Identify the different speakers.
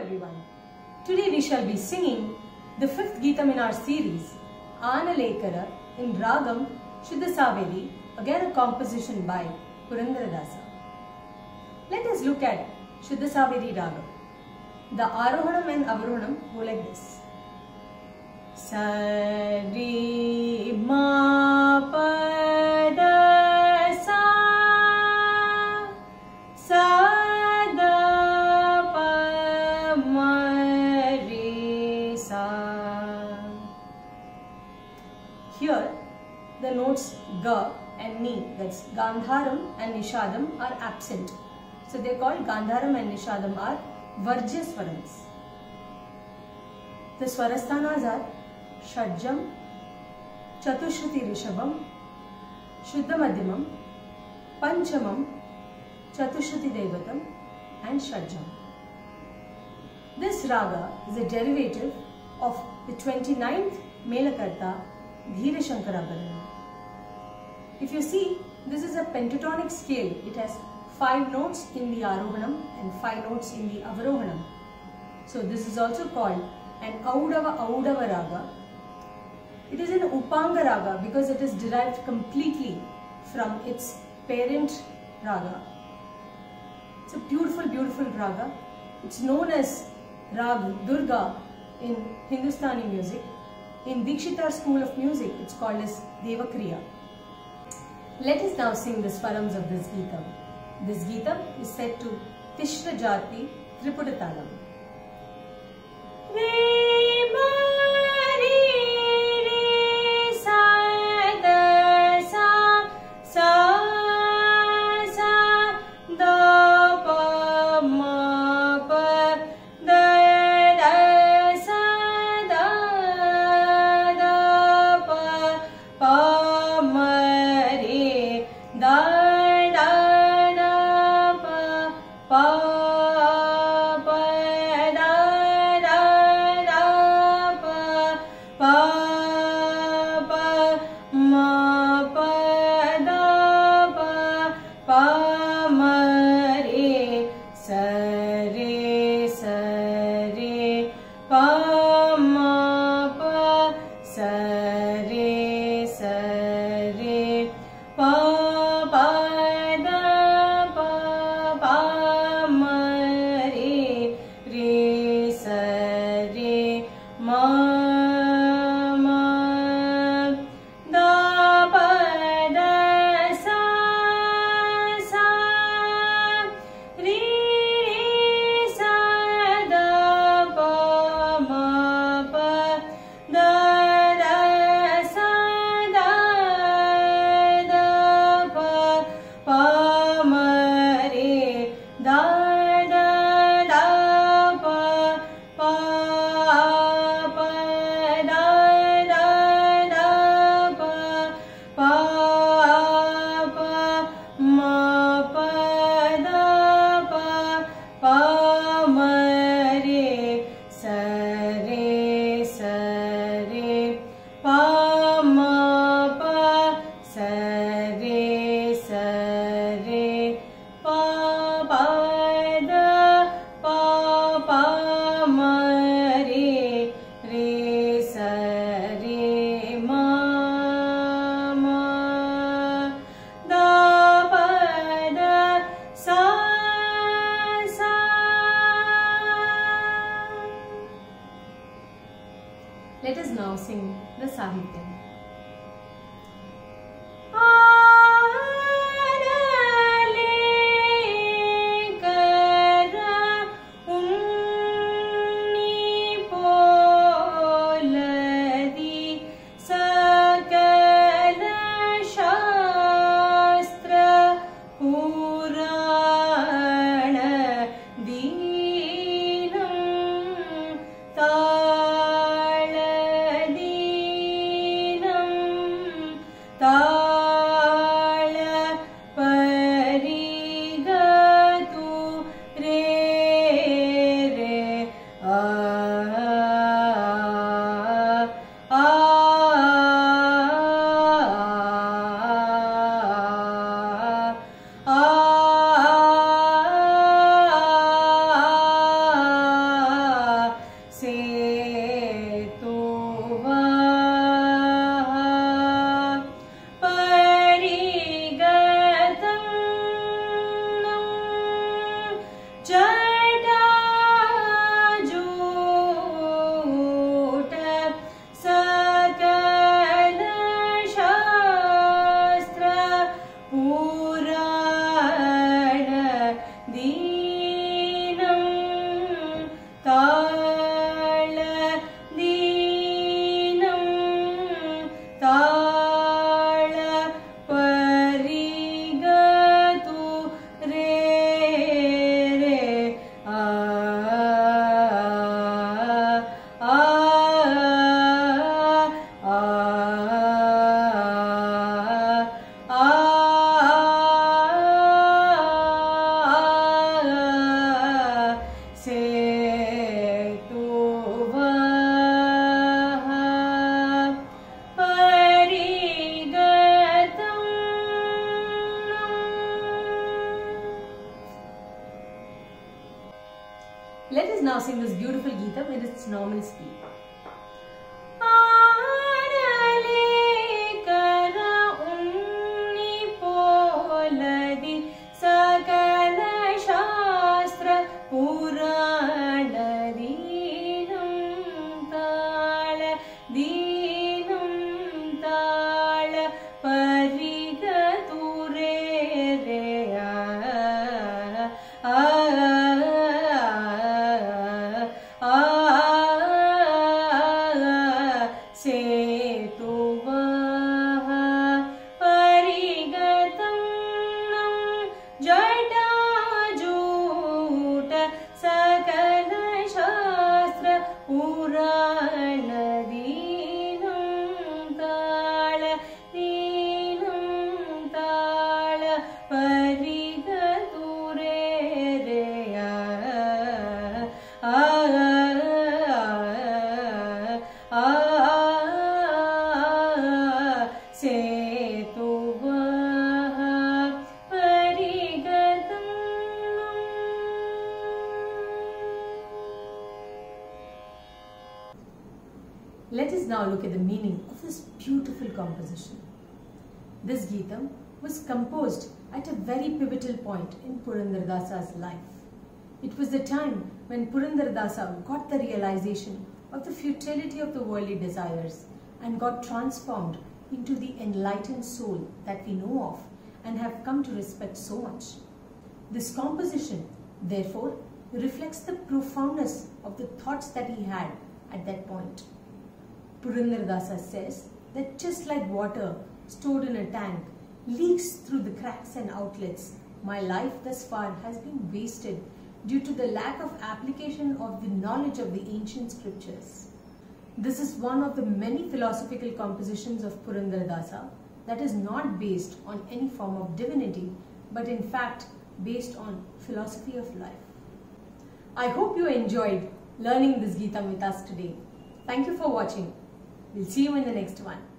Speaker 1: everyone. Today we shall be singing the fifth Geetam in our series, Analekara in Ragam Shuddha Saveri, again a composition by Purandaradasa. Let us look at Shuddha Saveri Ragam. The Arohanam and Avarohanam go like this. Sari ma pa da sa sa da pa ma re sa. Here the notes ga and ni, that's Gandharam and Nishadam, are absent. So they are called Gandharam and Nishadam are Varjya Swarams. The Swarasthanas are Shadjam, Chatushruti Rishabam, Shuddha Madhyamam, Panchamam, Chatushruti Devatam and Shadjam. This raga is a derivative of the 29th Melakarta Dhira Shankarabharanam. If you see, this is a pentatonic scale. It has 5 notes in the Arohanam and 5 notes in the Avarohanam. So this is also called an Audava raga. It is an Upanga raga because it is derived completely from its parent raga. It's a beautiful, beautiful raga. It's known as Rag Durga in Hindustani music. In Dikshitar school of music, it's called as Devakriya. Let us now sing the swarams of this Geetam. This Geetam is set to Tishra Jati Tripudatalam. Let us now sing the Sahityam.
Speaker 2: Dina
Speaker 1: Let us now sing this beautiful Geetam in its normal speed. Let us now look at the meaning of this beautiful composition. This Geetam was composed at a very pivotal point in Purandaradasa's life. It was the time when Purandaradasa got the realization of the futility of the worldly desires and got transformed into the enlightened soul that we know of and have come to respect so much. This composition, therefore, reflects the profoundness of the thoughts that he had at that point. Purandaradasa says that just like water stored in a tank leaks through the cracks and outlets, my life thus far has been wasted due to the lack of application of the knowledge of the ancient scriptures. This is one of the many philosophical compositions of Purandaradasa that is not based on any form of divinity, but in fact based on philosophy of life. I hope you enjoyed learning this Geetam with us today. Thank you for watching. We'll see you in the next one.